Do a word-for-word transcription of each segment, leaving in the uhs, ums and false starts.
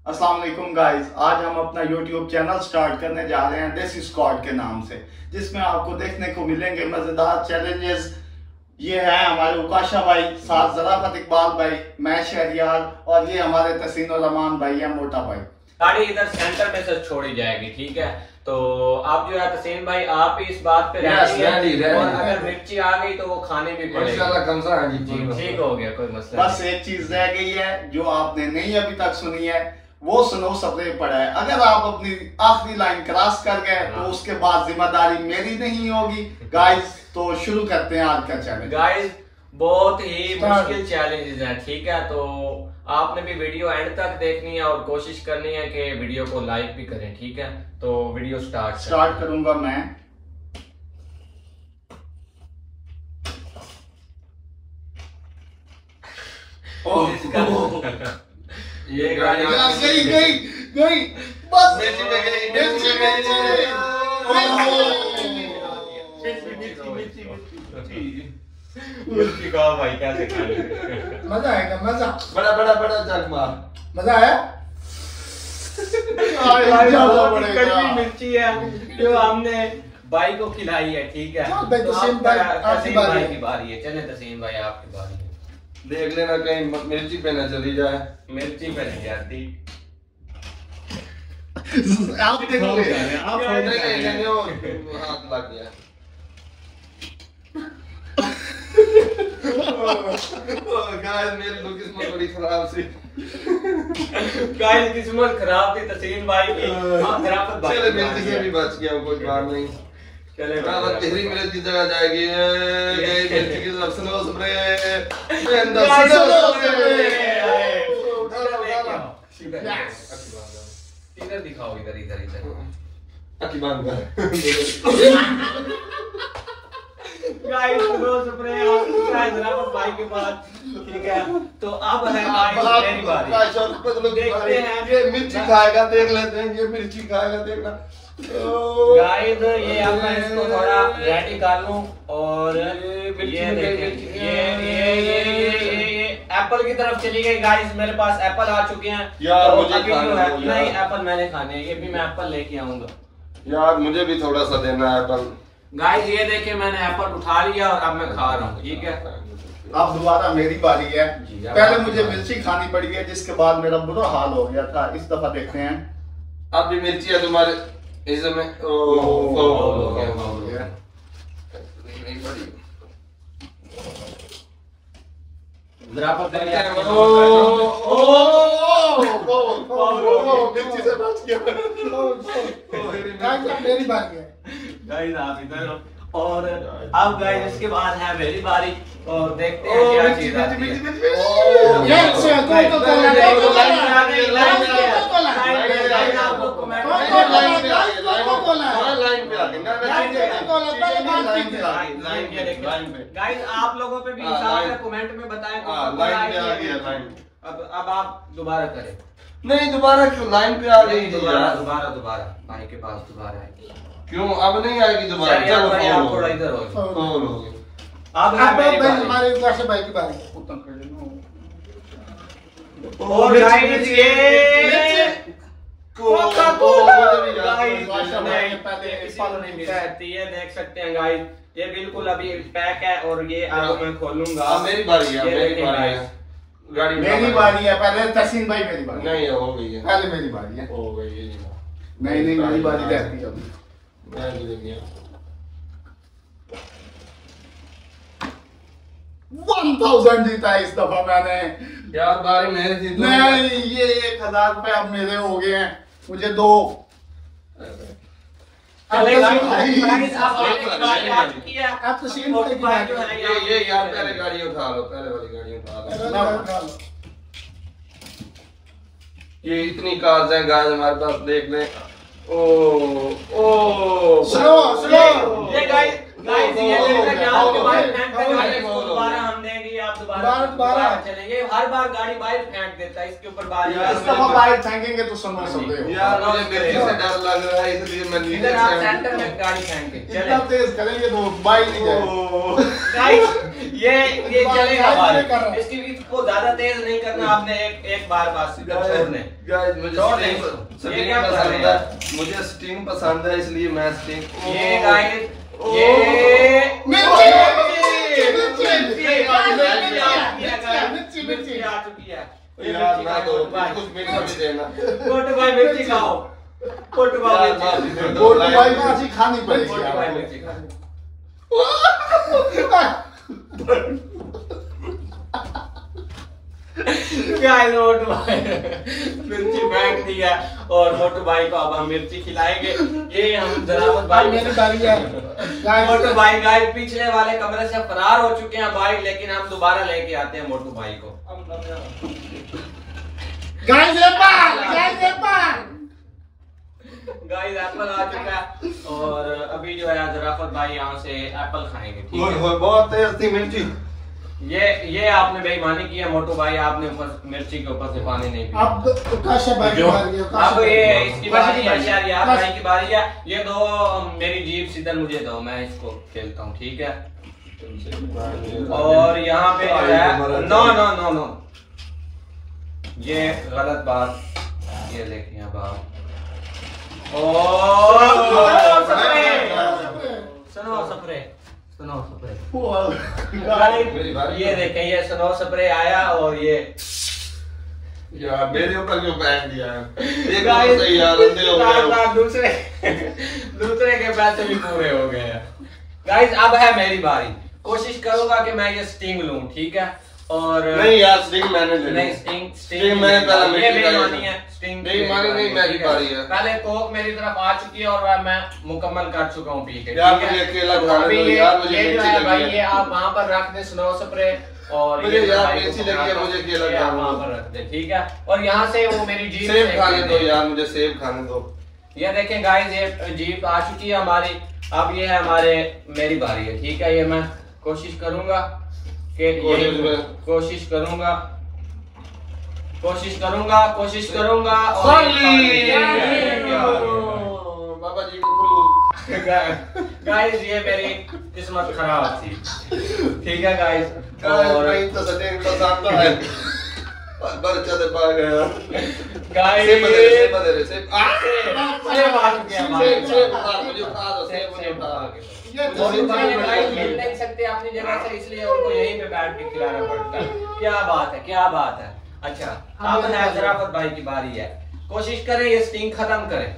अस्सलाम वालेकुम गाइस, आज हम अपना यूट्यूब चैनल स्टार्ट करने जा रहे हैं देसी स्क्वाड के नाम से, जिसमें आपको देखने को मिलेंगे मजेदार चैलेंजेस। ये है हमारे उकाशा भाई, साथ ज़राफत इकबाल भाई, मैं शहरियार और ये हमारे तसीन और रमान भाई है मोटा भाई। गाड़ी इधर सेंटर में से छोड़ी जाएगी, ठीक है। तो आप जो है तसीन भाई, आप इस बात पे रहेंगे और अगर मिर्ची आ गई तो वो खाने भी पड़ेगी इंशाल्लाह। ठीक हो गया, कोई मसला नहीं। बस एक चीज रह गई है जो आपने नहीं अभी तक सुनी है, वो सुनो सबसे पड़ा है। अगर आप अपनी आखिरी लाइन क्रॉस कर गए तो उसके बाद जिम्मेदारी मेरी नहीं होगी गाइस। तो शुरू करते हैं आज का चैलेंज। गाइस बहुत ही मुश्किल चैलेंजेस है, ठीक है। तो आपने भी वीडियो एंड तक देखनी है और कोशिश करनी है कि वीडियो को लाइक भी करें, ठीक है। तो वीडियो स्टार्ट स्टार्ट करूंगा मैं। ये गाड़ी गई गई गई बस मिर्ची पे गई, मिर्ची मिर्ची का भाई कैसे खाने मजा आएगा, मजा बड़ा बड़ा बड़ा जग मार। मजा आया। कड़वी मिर्ची है जो हमने भाई को खिलाई है, ठीक है। तो तसीम भाई आपकी बारी की बारी है। चले तसीम भाई आपकी बारी है। देख लेना कहीं मिर्ची पे ना चली जाए। मिर्ची पे नहीं जाती। आप देखोगे, आप नहीं नहीं वो हाथ लग गया। गाइस मेरी तो किस्मत बड़ी खराब सी। गाइस किस्मत खराब थी तसीम भाई की। हां ज़राफत भाई चले मिर्ची से भी बच गया, कोई बात नहीं। चले अब तेरी मिर्च की जगह जाएगी ये मिर्ची की तरफ स्लो स्प्रे इधर दिखाओ, इधर इधर इधर अकी बांध कर guys slow spray guys Zarafat भाई के पास, ठीक है। तो अब है गाइस मेरी बारी। देखते हैं ये मिर्ची खाएगा, देख लेते हैं ये मिर्ची खाएगा, देखना गाइस। ये अब मैं इसको थोड़ा रेडी कर लूं और ये देखें, ये ये ये ये एप्पल की तरफ चली गई गाइस। मेरे पास एप्पल आ चुके हैं यार, तो मुझे अभी जो है खाने नहीं एप्पल मैंने खाने हैं, ये भी मैं एप्पल लेके आऊंगा यार। मुझे भी थोड़ा सा देना है एप्पल गाइस। ये देखिए मैंने एप्पल उठा लिया और अब मैं खा रहा हूँ, ठीक है। अब दोबारा मेरी बारी है। पहले मुझे मिर्ची खानी पड़ी है, जिसके बाद मेरा बुरा हाल हो गया था। इस दफा देखते हैं। अब भी मिर्ची है तुम्हारे इसमें। ओ हो गया हो गया। नहीं पड़ी ज़राफत ओ ओ ओ मिर्ची से बच गया। मेरी बारी है गाइस। आप इधर और अब गाइस इसके बाद है मेरी बारी और देखते हैं क्या चीज आती है। ये अच्छा कोको कोला कोको लाइन पे आ गई, लाइन पे लाइन आपको कमेंट में लाइन पे आ गई, कोको कोला लाइन पे आ गई ना। लाइन पे देखो लाइन पे। गाइस आप लोगों पे भी हिसाब से कमेंट में बताएं हां लाइन पे आ गई लाइन। अब अब आप दोबारा करें। नहीं दोबारा क्यों, लाइन पे आ गई। दोबारा दोबारा दोबारा भाई के पास दोबारा आएगी। क्यों अब नहीं आएगी दोबारा? चलो भाई आप थोड़ा इधर हो फोन हो गई। अब भाई हमारे उकाशा भाई की बारी है। और गाइस ये कोका कोला गाइस पहले एप्पल नहीं मिल सकती है, देख सकते हैं गाइस। ये बिल्कुल अभी पैक है और ये अब मैं खोलूंगा। अब मेरी बारी है, मेरी बारी है। गाड़ी मेरी बारी है। पहले तसीम भाई मेरी बारी नहीं हो गई है। पहले मेरी बारी है। हो गई है। नहीं नहीं मेरी बारी रहती है अभी। मैं ले गया वन थाउजेंड जीता है इस दफा मैंने। यार बारी मेरी थी। नहीं ये एक हजार रुपए अब मेरे हो गए हैं। मुझे दो अब ये ये यार पहले गाड़ी उठा लो, पहले वाली गाड़ी उठा लो। ये इतनी कार्स हैं गाइस हमारे पास, देख लें। ओ ओ स्लो स्लो ये गाइस गाइस ये लेकर जाओ के बाद दोबारा हम देंगे, आप दोबारा दोबारा दोबारा चले। ये हर बार गाड़ी बाहर फेंक देता है, इसके ऊपर बाहर इस दफा बाहर फेंकेंगे तो सुनो सब यार मुझे मिर्ची से डर लग रहा है, इसलिए मैं नीचे इधर आप से सेंटर में गाड़ी फेंके। इतना तेज करेंगे तो बाइक नहीं जाए। गाइस ये ये चलेगा बाहर बाहर, कर रहा। इसकी इसको ज्यादा तेज नहीं करना आपने, एक एक बार पास छोड़ने। गाइस मुझे छोड़ स्टिंग दे। स्टिंग ये क्या कर रहे पसंद हैं? है, मुझे स्टिंग पसंद है, इसलिए मैं स्टिंग। ये गाइस ये मिर्ची मिर्ची मिर्ची आ चुकी है। यार ना दो कुछ मीठा भी देना। छोटे भाई मिर्ची खाओ, छोटे भाई मिर्ची गोटू भाई मिर्ची खानी पड़ेगी। छोटे भाई मिर्ची खाओ। गाइस मोटू भाई मिर्ची फेंक दिया और मोटू भाई को अब हम मिर्ची खिलाएंगे। ये हम जरावत भाई मेरी बारी है। मोटू भाई गाइस पिछले वाले कमरे से फरार हो चुके हैं भाई, लेकिन हम दोबारा लेके आते हैं मोटू भाई को। गाइस ये पार गाइस ये पार गाइस एप्पल आ चुका है और अभी जो है जराफत भाई यहाँ से एप्पल खाएंगे, ठीक ओए है। होए बहुत तेज थी मिर्ची। ये ये आपने बेईमानी की है मोटू भाई, आपने ऊपर मिर्ची के ऊपर से पानी नहीं पिया। अब उकाशा भाई की बारी है। अब ये इसकी बारी है, शहरियार भाई की बारी है। ये दो मेरी जीप सीधर मुझे दो, मैं इसको खेलता हूँ, ठीक है। और यहाँ पे जो है नो नो नो नो ये गलत बात, ये देखिए अब आप। ओ स्प्रे सुनो स्प्रे सुनो स्प्रे ये देखें, ये स्नो स्प्रे आया और ये यार मेरे ऊपर क्यों फेंक दिया है? ये गाइस सही यार अंधे हो गए। दूसरे दूसरे के पैसे भी पूरे हो गए हैं। गाइस अब है मेरी बारी, कोशिश करूंगा कि मैं ये स्टिंग लूं, ठीक है। और नहीं यार स्टिंग मैंने ले नहीं ली। स्टिंग स्टिंग मैंने पहला ये मिर्ची बेईमानी का है। स्टिंग नहीं मानी नहीं, मेरी बारी है। पहले कोक मेरी तरफ आ चुकी है और मैं मुकम्मल कर चुका हूं पी के, यार ठीक है? मुझे अकेला तो खाने अभी दो ये- यार, मुझे ये जो मिर्ची है लगी भाई, है। ये आप वहां पर रख दे स्नो स्प्रे और मुझे ये यार भाई को मिर्ची लगी है, पकड़ा मुझे अकेला ये आप खाने वहां दो। पर रख दे, ठीक है। और यहाँ से वो मेरी जीप सेब से खाने दो दे। यार, मुझे सेब खाने दो। ये देखें गाइस, ये जीप आ चुकी है हमारी। अब ये है हमारे मेरी बारी है, ठीक है। ये मैं कोशिश करूंगा कि कोशिश ये में- कोशिश करूंगा कोशिश करूंगा कोशिश करूंगा और बाबा जी को खुलू। गाइस ये मेरी किस्मत खराब थी, ठीक है गाइस। गाइस और मैं तो सटेन पसंद है। बरचा दे पा गया। गाइस सेब दे दे, सेब दे दे, सेब। आ! सेब आ चुके हैं हमारे सेब सेब उठा, मुझे उठा दो, सेब सेब मुझे सेब उठा। उठा के दो। ये मोटू तो भाई ने गाइस मिल नहीं सकते अपनी जगह से, इसलिए उनको यहीं पे बैठ के खिलाना पड़ता है। क्या बात है, क्या बात है। अच्छा अब है जराफत भाई की बारी है, कोशिश करें ये स्टिंग खत्म करें।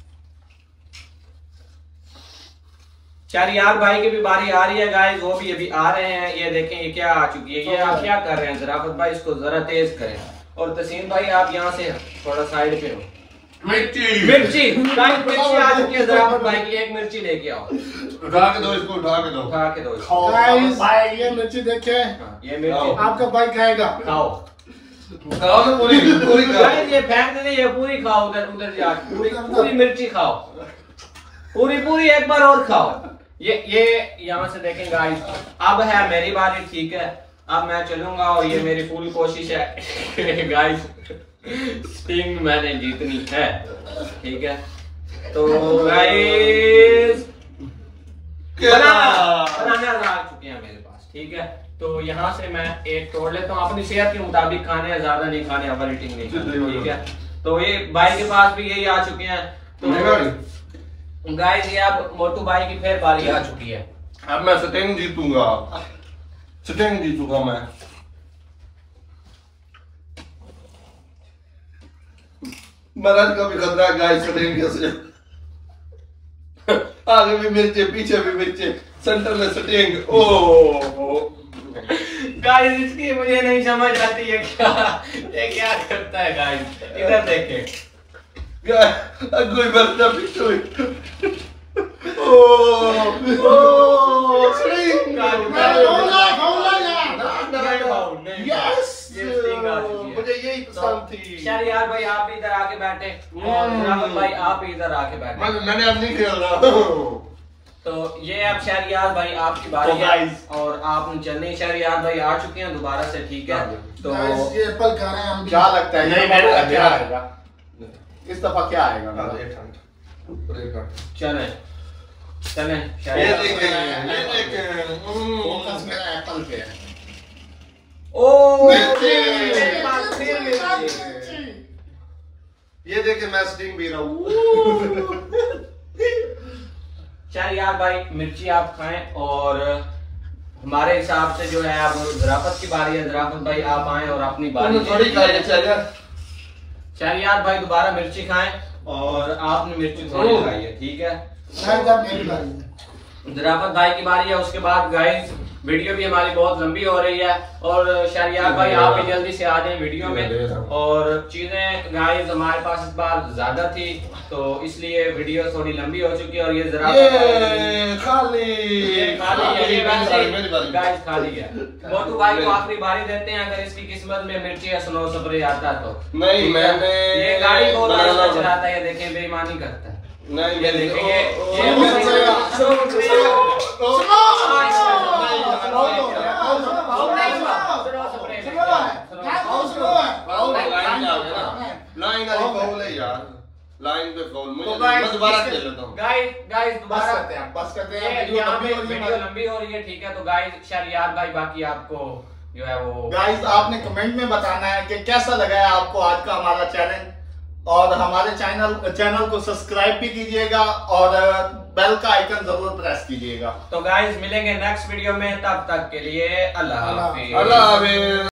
शहरियार भाई की भी बारी आ रही है गाइस, वो भी अभी आ रहे हैं। ये देखें ये क्या आ चुकी है, ये आप क्या कर रहे हैं जराफत भाई, इसको जरा तेज करें। और तसीम भाई आप यहाँ से थोड़ा साइड पे हो। मिर्ची मिर्ची गाइस मिर्ची आ चुकी है जराफत भाई की, एक मिर्ची लेके आओ, उठा के दो इसको, उठा के दो। उठा के दो इसको। खाओ गाइस भाई। ये मिर्ची देखे, हाँ, ये मिर्ची आपका भाई खाएगा। खाओ। खाओ ना पूरी पूरी खाओ। गाइस ये फेंक नहीं, ये पूरी खाओ, उधर उधर जा पूरी पूरी मिर्ची खाओ, पूरी पूरी एक बार और खाओ। ये ये यहाँ से देखें गाइस, अब है मेरी बारी, ठीक है। अब मैं चलूंगा और ये मेरी फुल कोशिश है गाइस, स्टिंग मैंने जीतनी है, ठीक है। तो गाइस बनाना बनाना आ चुके हैं मेरे पास, ठीक है। तो यहाँ से मैं एक तोड़ लेता हूँ, अपनी सेहत के मुताबिक खाने हैं, ज्यादा नहीं खाने, ओवर ईटिंग नहीं करनी, ठीक है। तो ये भाई के पास भी यही आ चुके हैं। तो गाइस ये अब मोटू भाई की फिर बारी आ चुकी है। अब मैं स्टिंग जीतूंगा, स्टिंग जीतूंगा मैं। महाराज का भी खतरा है गाइस, स्टिंग कैसे आगे भी मिर्चे, पीछे भी मिर्चे, सेंटर में स्टिंग। ओ गाइस इसकी मुझे नहीं समझ आती है, क्या ये क्या करता है गाइस। इधर देखें कोई बरता पिछो। ओ ओ स्टिंग यस, मुझे यही पसंद थी। शहरियार भाई आप भी इधर आके बैठे और रावत भाई आप भी इधर आके बैठे। मैं मैंने अब नहीं खेल रहा। तो ये अब शहरियार भाई आपकी बारी तो है guys- और आप चलने शहरियार भाई आ चुके हैं दोबारा से, ठीक है? तो Guys, ये एप्पल खा रहे हैं हम भी। क्या लगता है नहीं, इस दफा मेरे- क्या आएगा? इस दफा क्या आएगा? हाँ, एक ठंड और एक ठंड। चलें चलें ये शहरियार देखें, ये देखें। फोकस मेरा एप्पल पे है। ओ मिर्ची। मेरी बात फिर मिर्ची। ये देखें, मैं स्टिंग भी रहा हूँ। शहरियार भाई मिर्ची आप खाएं और हमारे हिसाब से जो है अब ज़राफ़त की बारी है। ज़राफ़त भाई आप आए और अपनी बारी तुमने थोड़ी खाई है, चलिए। शहरियार भाई दोबारा मिर्ची खाएं और आपने मिर्ची थोड़ी खाई है, ठीक है? Guys, अब मेरी बारी है। ज़राफ़त भाई की बारी है। उसके बाद गाइस वीडियो भी हमारी बहुत लंबी हो रही है और शहरियार भाई आप भी जल्दी से आ जाएं वीडियो में। और चीजें गाइस हमारे पास इस बार ज्यादा थी तो इसलिए वीडियो थोड़ी लंबी हो चुकी है और ये जरा ये खाली ये खाली है, ये वैसे ही मेरी बारी। गाइस खाली है। मोटू भाई को आखिरी बारी देते हैं, अगर इसकी किस्मत में मिर्ची या स्नो स्प्रे आता तो। नहीं, मैंने ये गाड़ी को बनाना चलाता है, ये देखें बेईमानी करता है। नहीं, ये मैंने देखें, ये ओ, ये ओ, मिर्ची- ओ, स्नो स्प्रे। ओ, ओ, लाइन वाली फाउल है यार, लाइन पे फाउल। मुझे तो मैं guys, दोबारा इसके- खेल लेता हूँ। गाइस गाइस बस दोबारा करते हैं बस करते हैं ये वीडियो यहाँ लंबी पे हो रही है वीडियो हमारी। लंबी हो रही है, ठीक है? तो गाइस शहरियार भाई बाकी आपको जो है वो गाइस आपने कमेंट में बताना है कि कैसा लगा है आपको आज का हमारा चैलेंज और हमारे चैनल चैनल को सब्सक्राइब भी कीजिएगा और बेल का आइकन जरूर प्रेस कीजिएगा। तो गाइस मिलेंगे नेक्स्ट वीडियो में, तब तक के लिए अल्लाह अल्लाह हाफिज। अल्लाह हाफिज।